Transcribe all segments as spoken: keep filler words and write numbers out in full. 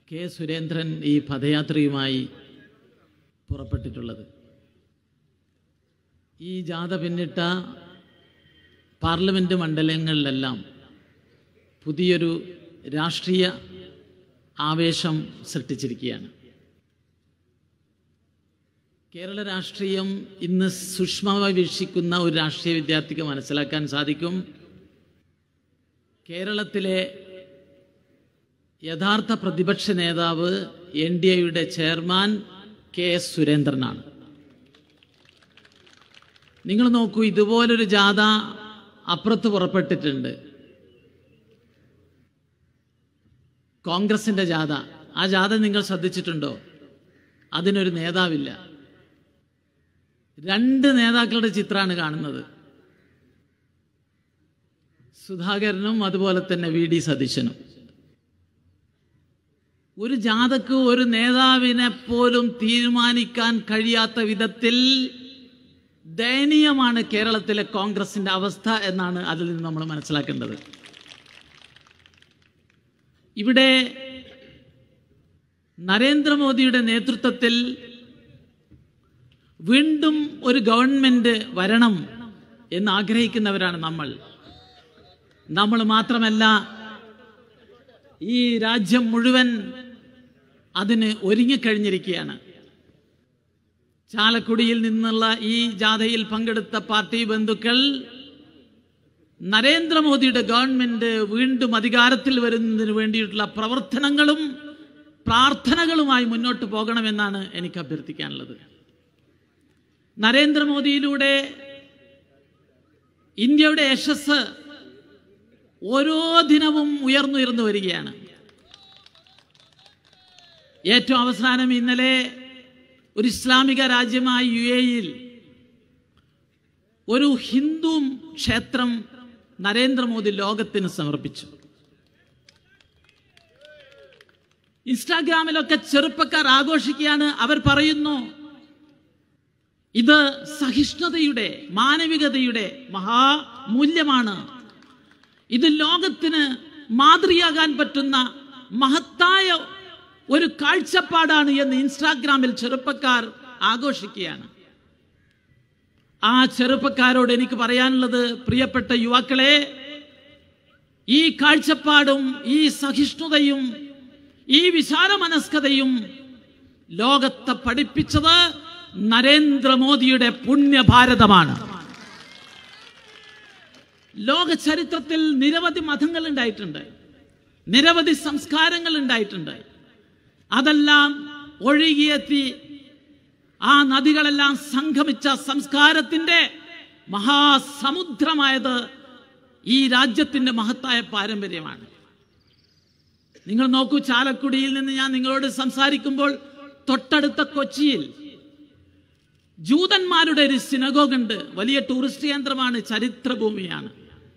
K Surendran ഈ പദയാത്രയുമായി പുറപ്പെട്ടിട്ടുള്ളത്. ഈ ജാഥ പിന്നിട്ട പാർലമെൻറ്റ് മണ്ഡലങ്ങളിലെല്ലാം പുതിയൊരു രാഷ്ട്രീയ ആവേശം സൃഷ്ടിച്ചിരിക്കുകയാണ്. കേരള രാഷ്ട്രീയം ഇന്ന് സൂക്ഷ്മമായി വീക്ഷിക്കുന്ന ഒരു രാഷ്ട്രീയ വിദ്യാർത്ഥിക്ക് മനസ്സിലാക്കാൻ സാധിക്കും, കേരളത്തിലെ യഥാർത്ഥ പ്രതിപക്ഷ നേതാവ് എൻ ഡി എയുടെ ചെയർമാൻ കെ എസ് സുരേന്ദ്രനാണ്. നിങ്ങൾ നോക്കൂ, ഇതുപോലൊരു ജാഥ അപ്പുറത്ത് പുറപ്പെട്ടിട്ടുണ്ട്, കോൺഗ്രസിൻ്റെ ജാഥ. ആ ജാഥ നിങ്ങൾ ശ്രദ്ധിച്ചിട്ടുണ്ടോ? അതിനൊരു നേതാവില്ല. രണ്ട് നേതാക്കളുടെ ചിത്രമാണ് കാണുന്നത്, സുധാകരനും അതുപോലെ തന്നെ വി ഡി സതീശനും. ഒരു ജാഥക്ക് ഒരു നേതാവിനെ പോലും തീരുമാനിക്കാൻ കഴിയാത്ത വിധത്തിൽ ദയനീയമാണ് കേരളത്തിലെ കോൺഗ്രസിന്റെ അവസ്ഥ എന്നാണ് അതിൽ നിന്ന് നമ്മൾ മനസ്സിലാക്കേണ്ടത്. ഇവിടെ നരേന്ദ്രമോദിയുടെ നേതൃത്വത്തിൽ വീണ്ടും ഒരു ഗവൺമെന്റ് വരണം എന്ന് ആഗ്രഹിക്കുന്നവരാണ് നമ്മൾ. നമ്മൾ മാത്രമല്ല, ഈ രാജ്യം മുഴുവൻ അതിന് ഒരുങ്ങിക്കഴിഞ്ഞിരിക്കുകയാണ്. ചാലക്കുടിയിൽ നിന്നുള്ള ഈ ജാഥയിൽ പങ്കെടുത്ത പാർട്ടി ബന്ധുക്കൾ നരേന്ദ്രമോദിയുടെ ഗവൺമെന്റ് വീണ്ടും അധികാരത്തിൽ വരുന്നതിന് വേണ്ടിയിട്ടുള്ള പ്രവർത്തനങ്ങളും പ്രാർത്ഥനകളുമായി മുന്നോട്ട് പോകണമെന്നാണ് എനിക്ക് അഭ്യർത്ഥിക്കാനുള്ളത്. നരേന്ദ്രമോദിയിലൂടെ ഇന്ത്യയുടെ യശസ് ഓരോ ദിനവും ഉയർന്നുയർന്നു വരികയാണ്. ഏറ്റവും അവസാനം ഇന്നലെ ഒരു ഇസ്ലാമിക രാജ്യമായ യു എയിൽ ഒരു ഹിന്ദു ക്ഷേത്രം നരേന്ദ്രമോദി ലോകത്തിന് സമർപ്പിച്ചു. ഇൻസ്റ്റാഗ്രാമിലൊക്കെ ചെറുപ്പക്കാർ ആഘോഷിക്കുകയാണ്. അവർ പറയുന്നു, ഇത് സഹിഷ്ണുതയുടെ, മാനവികതയുടെ മഹാമൂല്യമാണ്, ഇത് ലോകത്തിന് മാതൃകയാകാൻ പറ്റുന്ന മഹത്തായ ഒരു കാഴ്ചപ്പാടാണ് എന്ന് ഇൻസ്റ്റാഗ്രാമിൽ ചെറുപ്പക്കാർ ആഘോഷിക്കുകയാണ്. ആ ചെറുപ്പക്കാരോട് എനിക്ക് പറയാനുള്ളത്, പ്രിയപ്പെട്ട യുവാക്കളെ, ഈ കാഴ്ചപ്പാടും ഈ സഹിഷ്ണുതയും ഈ വിശാല മനസ്കതയും ലോകത്തെ പഠിപ്പിച്ചത് നരേന്ദ്രമോദിയുടെ പുണ്യഭാരതമാണ്. ലോക ചരിത്രത്തിൽ നിരവധി മതങ്ങൾ ഉണ്ടായിട്ടുണ്ട്, നിരവധി സംസ്കാരങ്ങൾ ഉണ്ടായിട്ടുണ്ട്. അതെല്ലാം ഒഴുകിയെത്തി ആ നദികളെല്ലാം സംഗമിച്ച സംസ്കാരത്തിന്റെ മഹാസമുദ്രമായത് ഈ രാജ്യത്തിന്റെ മഹത്തായ പാരമ്പര്യമാണ്. നിങ്ങൾ നോക്കൂ, ചാലക്കുടിയിൽ നിന്ന് ഞാൻ നിങ്ങളോട് സംസാരിക്കുമ്പോൾ തൊട്ടടുത്ത കൊച്ചിയിൽ ജൂതന്മാരുടെ ഒരു സിനഗോഗ് ഉണ്ട്. വലിയ ടൂറിസ്റ്റ് കേന്ദ്രമാണ്, ചരിത്രഭൂമിയാണ്.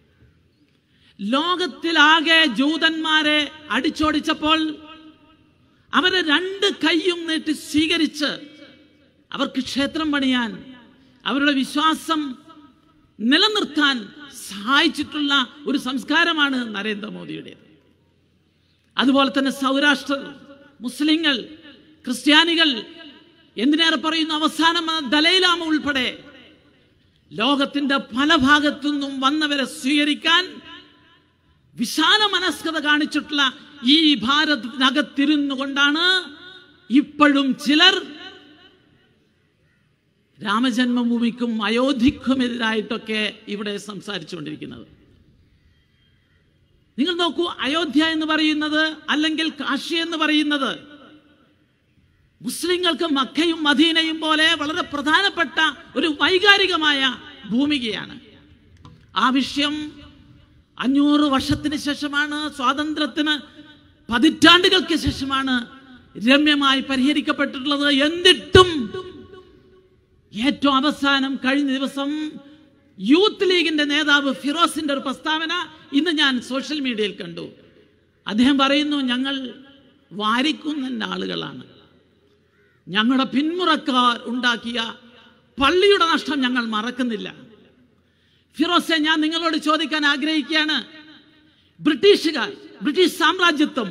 ലോകത്തിലാകെ ജൂതന്മാരെ അടിച്ചോടിച്ചപ്പോൾ അവരെ രണ്ട് കൈയും നീട്ടി സ്വീകരിച്ച് അവർക്ക് ക്ഷേത്രം പണിയാൻ, അവരുടെ വിശ്വാസം നിലനിർത്താൻ സഹായിച്ചിട്ടുള്ള ഒരു സംസ്കാരമാണ് നരേന്ദ്രമോദിയുടേത്. അതുപോലെ തന്നെ സൗരാഷ്ട്ര മുസ്ലിങ്ങൾ, ക്രിസ്ത്യാനികൾ, എന്തിനേറെ പറയുന്നു, അവസാനം ദലൈലാമ ഉൾപ്പെടെ ലോകത്തിന്റെ പല ഭാഗത്തു നിന്നും വന്നവരെ സ്വീകരിക്കാൻ വിശാല മനസ്കത കാണിച്ചിട്ടുള്ള ഈ ഭാരതത്തിനകത്തിരുന്നു കൊണ്ടാണ് ഇപ്പോഴും ചിലർ രാമജന്മഭൂമിക്കും അയോധ്യക്കുമെതിരായിട്ടൊക്കെ ഇവിടെ സംസാരിച്ചുകൊണ്ടിരിക്കുന്നത്. നിങ്ങൾ നോക്കൂ, അയോധ്യ എന്ന് പറയുന്നത് അല്ലെങ്കിൽ കാശി എന്ന് പറയുന്നത് മുസ്ലിങ്ങൾക്ക് മക്കയും മദീനയും പോലെ വളരെ പ്രധാനപ്പെട്ട ഒരു വൈകാരികമായ ഭൂമികയാണ്. ആ വിഷയം അഞ്ഞൂറ് വർഷത്തിന് ശേഷമാണ്, സ്വാതന്ത്ര്യത്തിന് പതിറ്റാണ്ടുകൾക്ക് ശേഷമാണ് രമ്യമായി പരിഹരിക്കപ്പെട്ടിട്ടുള്ളത്. എന്നിട്ടും ഏറ്റവും അവസാനം കഴിഞ്ഞ ദിവസം യൂത്ത് ലീഗിന്റെ നേതാവ് ഫിറോസിന്റെ ഒരു പ്രസ്താവന ഇന്ന് ഞാൻ സോഷ്യൽ മീഡിയയിൽ കണ്ടു. അദ്ദേഹം പറയുന്നു, ഞങ്ങൾ വാരിക്കുന്നതിൻ്റെ ആളുകളാണ്, ഞങ്ങളുടെ പിന്മുറക്കാർ ഉണ്ടാക്കിയ പള്ളിയുടെ നഷ്ടം ഞങ്ങൾ മറക്കുന്നില്ല. ഫിറോസെ, ഞാൻ നിങ്ങളോട് ചോദിക്കാൻ ആഗ്രഹിക്കുകയാണ്, ബ്രിട്ടീഷുകാർ, ബ്രിട്ടീഷ് സാമ്രാജ്യത്വം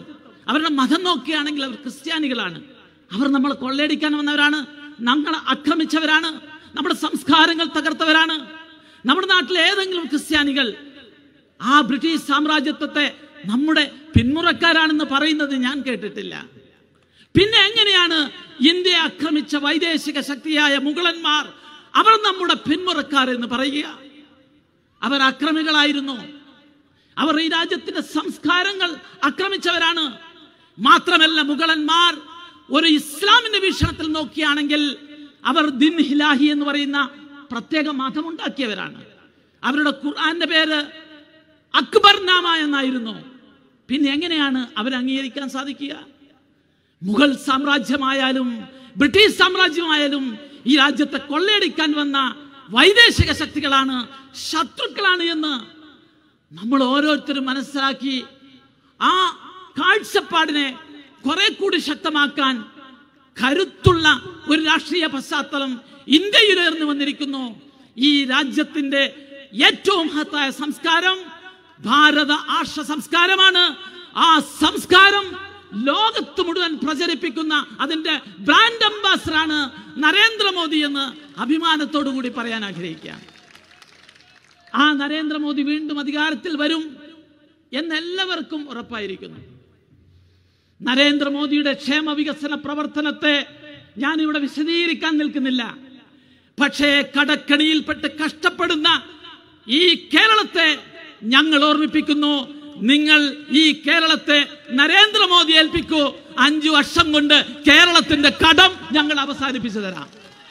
അവരുടെ മതം നോക്കുകയാണെങ്കിൽ അവർ ക്രിസ്ത്യാനികളാണ്. അവർ നമ്മളെ കൊള്ളയടിക്കാൻ വന്നവരാണ്, നമ്മളെ ആക്രമിച്ചവരാണ്, നമ്മുടെ സംസ്കാരങ്ങൾ തകർത്തവരാണ്. നമ്മുടെ നാട്ടിലെ ഏതെങ്കിലും ക്രിസ്ത്യാനികൾ ആ ബ്രിട്ടീഷ് സാമ്രാജ്യത്വത്തെ നമ്മുടെ പിന്മുറക്കാരാണെന്ന് പറയുന്നത് ഞാൻ കേട്ടിട്ടില്ല. പിന്നെ എങ്ങനെയാണ് ഇന്ത്യയെ ആക്രമിച്ച വൈദേശിക ശക്തിയായ മുഗളന്മാർ അവർ നമ്മുടെ പിന്മുറക്കാർ എന്ന് പറയുക? അവർ അക്രമികളായിരുന്നു. അവർ ഈ രാജ്യത്തിന്റെ സംസ്കാരങ്ങൾ ആക്രമിച്ചവരാണ്. മാത്രമല്ല, മുഗളന്മാർ ഒരു ഇസ്ലാമിന്റെ വീക്ഷണത്തിൽ നോക്കിയാണെങ്കിൽ അവർ ദിൻ ഹിലാഹി എന്ന് പറയുന്ന പ്രത്യേക മതമുണ്ടാക്കിയവരാണ്. അവരുടെ ഖുർആന്റെ പേര് അക്ബർ നാമ എന്നായിരുന്നു. പിന്നെ എങ്ങനെയാണ് അവർ അംഗീകരിക്കാൻ സാധിക്കുക? മുഗൾ സാമ്രാജ്യമായാലും ബ്രിട്ടീഷ് സാമ്രാജ്യമായാലും ഈ രാജ്യത്തെ കൊള്ളയടിക്കാൻ വന്ന വൈദേശിക ശക്തികളാണ്, ശത്രുക്കളാണ് എന്ന് നമ്മൾ ഓരോരുത്തരും മനസ്സിലാക്കി ആ കാഴ്ചപ്പാടിനെ കുറെ കൂടി ശക്തമാക്കാൻ കരുത്തുള്ള ഒരു രാഷ്ട്രീയ പശ്ചാത്തലം ഇന്ത്യയിൽ ഉയർന്നു വന്നിരിക്കുന്നു. ഈ രാജ്യത്തിന്റെ ഏറ്റവും മഹത്തായ സംസ്കാരം ഭാരത ആർഷ സംസ്കാരമാണ്. ആ സംസ്കാരം ലോകത്ത് മുഴുവൻ പ്രചരിപ്പിക്കുന്ന അതിന്റെ ബ്രാൻഡ് അംബാസഡറാണ് നരേന്ദ്രമോദി എന്ന് അഭിമാനത്തോടു കൂടി പറയാൻ ആഗ്രഹിക്കുകയാണ്. ആ നരേന്ദ്രമോദി വീണ്ടും അധികാരത്തിൽ വരും എന്നെല്ലാവർക്കും ഉറപ്പായിരിക്കുന്നു. നരേന്ദ്രമോദിയുടെ ക്ഷേമ വികസന പ്രവർത്തനത്തെ ഞാനിവിടെ വിശദീകരിക്കാൻ നിൽക്കുന്നില്ല. പക്ഷേ കടക്കണിയിൽപ്പെട്ട് കഷ്ടപ്പെടുന്ന ഈ കേരളത്തെ ഞങ്ങൾ ഓർമ്മിപ്പിക്കുന്നു, നിങ്ങൾ ഈ കേരളത്തെ നരേന്ദ്രമോദി ഏൽപ്പിക്കൂ. അഞ്ചു വർഷം കൊണ്ട് കേരളത്തിന്റെ കടം ഞങ്ങൾ അവസാനിപ്പിച്ചു തരാം.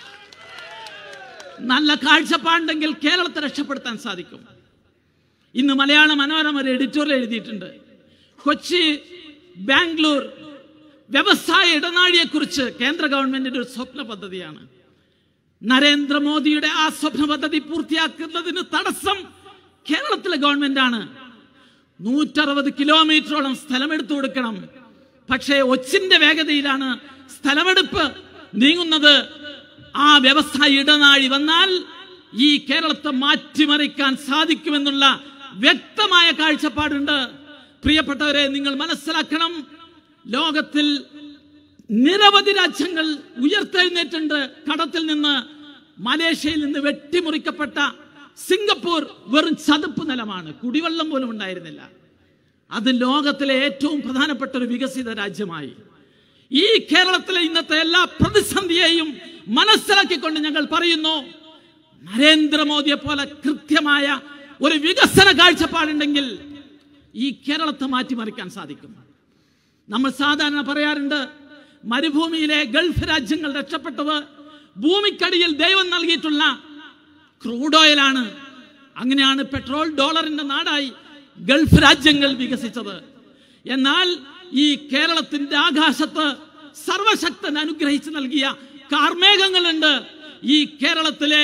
നല്ല കാഴ്ചപ്പാടുണ്ടെങ്കിൽ കേരളത്തെ രക്ഷപ്പെടുത്താൻ സാധിക്കും. ഇന്ന് മലയാള മനോരമ ഒരു എഡിറ്റോറിയൽ എഴുതിയിട്ടുണ്ട്. കൊച്ചി ബാംഗ്ലൂർ വ്യവസായ ഇടനാഴിയെ കുറിച്ച് കേന്ദ്ര ഗവൺമെന്റിന്റെ ഒരു സ്വപ്ന പദ്ധതിയാണ്. നരേന്ദ്രമോദിയുടെ ആ സ്വപ്ന പദ്ധതി പൂർത്തിയാക്കുന്നതിന് തടസ്സം കേരളത്തിലെ ഗവൺമെന്റ് ആണ്. നൂറ്ററുപത് കിലോമീറ്ററോളം സ്ഥലമെടുത്തു കൊടുക്കണം. പക്ഷേ ഒച്ചിന്റെ വേഗതയിലാണ് സ്ഥലമെടുപ്പ് നീങ്ങുന്നത്. ആ വ്യവസായ ഇടനാഴി വന്നാൽ ഈ കേരളത്തെ മാറ്റിമറിക്കാൻ സാധിക്കുമെന്നുള്ള വ്യക്തമായ കാഴ്ചപ്പാടുണ്ട്. പ്രിയപ്പെട്ടവരെ, നിങ്ങൾ മനസ്സിലാക്കണം, ലോകത്തിൽ നിരവധി രാജ്യങ്ങൾ ഉയർത്തെഴുന്നേറ്റുണ്ട് കടത്തിൽ നിന്ന്. മലേഷ്യയിൽ നിന്ന് വെട്ടിമുറിക്കപ്പെട്ട സിംഗപ്പൂർ വെറും ചതുപ്പ് നിലമാണ്, കുടിവെള്ളം പോലും ഉണ്ടായിരുന്നില്ല. അത് ലോകത്തിലെ ഏറ്റവും പ്രധാനപ്പെട്ട ഒരു വികസിത രാജ്യമായി. ഈ കേരളത്തിലെ ഇന്നത്തെ എല്ലാ പ്രതിസന്ധിയെയും മനസ്സിലാക്കിക്കൊണ്ട് ഞങ്ങൾ പറയുന്നു, നരേന്ദ്രമോദിയെ പോലെ കൃത്യമായ ഒരു വികസന കാഴ്ചപ്പാടുണ്ടെങ്കിൽ ഈ കേരളത്തെ മാറ്റിമറിക്കാൻ സാധിക്കും. നമ്മൾ സാധാരണ പറയാറുണ്ട്, മരുഭൂമിയിലെ ഗൾഫ് രാജ്യങ്ങൾ രക്ഷപ്പെട്ടത് ഭൂമിക്കടിയിൽ ദൈവം നൽകിയിട്ടുള്ള ക്രൂഡ് ഓയിലാണ്. അങ്ങനെയാണ് പെട്രോൾ ഡോളറിന്റെ നാടായി ഗൾഫ് രാജ്യങ്ങൾ വികസിച്ചത്. എന്നാൽ ഈ കേരളത്തിന്റെ ആകാശത്ത് സർവശക്തൻ അനുഗ്രഹിച്ച് നൽകിയ കാർമേഘങ്ങളുണ്ട്. ഈ കേരളത്തിലെ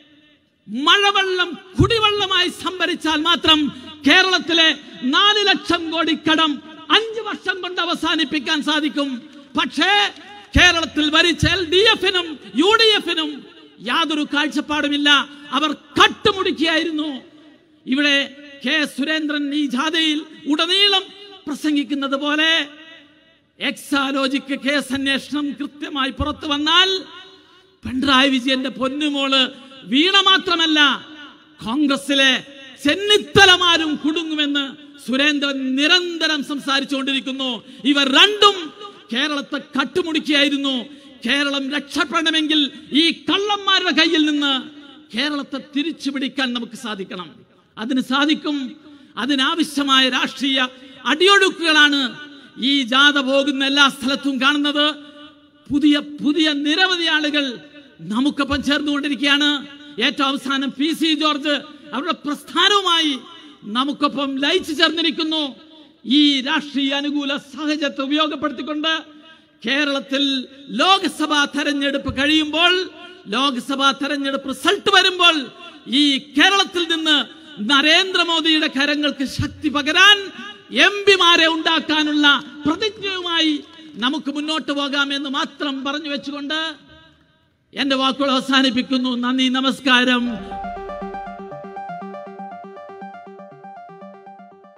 മഴവെള്ളം കുടിവെള്ളമായി സംഭരിച്ചാൽ മാത്രം കേരളത്തിലെ നാല് ലക്ഷം കോടി കടം അഞ്ചു വർഷം കൊണ്ട് അവസാനിപ്പിക്കാൻ സാധിക്കും. പക്ഷേ കേരളത്തിൽ ഭരിച്ച എൽ ഡി എഫിനും യു ഡി എഫിനും യാതൊരു കാഴ്ചപ്പാടുമില്ല. അവർ കട്ടുമുടിക്കുകയായിരുന്നു. ഇവിടെ കെ സുരേന്ദ്രൻ ഈ ജാഥയിൽ ഉടനീളം പ്രസംഗിക്കുന്നത് പോലെ എക്സാലോജിക്ക് കേസ് അന്വേഷണം കൃത്യമായി പുറത്തു വന്നാൽ പിണറായി വിജയന്റെ പൊന്നുമോള് വീണ മാത്രമല്ല, കോൺഗ്രസിലെ ചെന്നിത്തലമാരും കുടുങ്ങുമെന്ന് സുരേന്ദ്രൻ നിരന്തരം സംസാരിച്ചുകൊണ്ടിരിക്കുന്നു. ഇവർ രണ്ടും കേരളത്തെ കട്ടുമുടിക്കുകയായിരുന്നു. കേരളം രക്ഷപ്പെടണമെങ്കിൽ ഈ കള്ളന്മാരുടെ കയ്യിൽ നിന്ന് കേരളത്തെ തിരിച്ചു പിടിക്കാൻ നമുക്ക് സാധിക്കണം. അതിന് സാധിക്കും. അതിനാവശ്യമായ രാഷ്ട്രീയ അടിയൊഴുക്കുകളാണ് ഈ ജാഥ പോകുന്ന എല്ലാ സ്ഥലത്തും കാണുന്നത്. പുതിയ പുതിയ നിരവധി ആളുകൾ നമുക്കൊപ്പം ചേർന്നുകൊണ്ടിരിക്കുകയാണ്. ഏറ്റവും അവസാനം പി സി ജോർജ് അവരുടെ പ്രസ്ഥാനവുമായി നമുക്കൊപ്പം ലയിച്ചു ചേർന്നിരിക്കുന്നു. ഈ രാഷ്ട്രീയ അനുകൂല സാഹചര്യത്തെ ഉപയോഗപ്പെടുത്തിക്കൊണ്ട് കേരളത്തിൽ ലോക്സഭാ തെരഞ്ഞെടുപ്പ് കഴിയുമ്പോൾ, ലോക്സഭാ തെരഞ്ഞെടുപ്പ് റിസൾട്ട് വരുമ്പോൾ ഈ കേരളത്തിൽ നിന്ന് നരേന്ദ്രമോദിയുടെ കരങ്ങൾക്ക് ശക്തി പകരാൻ എം പിമാരെ ഉണ്ടാക്കാനുള്ള പ്രതിജ്ഞയുമായി നമുക്ക് മുന്നോട്ട് പോകാമെന്ന് മാത്രം പറഞ്ഞു വെച്ചുകൊണ്ട് എന്റെ വാക്കുകൾ അവസാനിപ്പിക്കുന്നു. നന്ദി, നമസ്കാരം.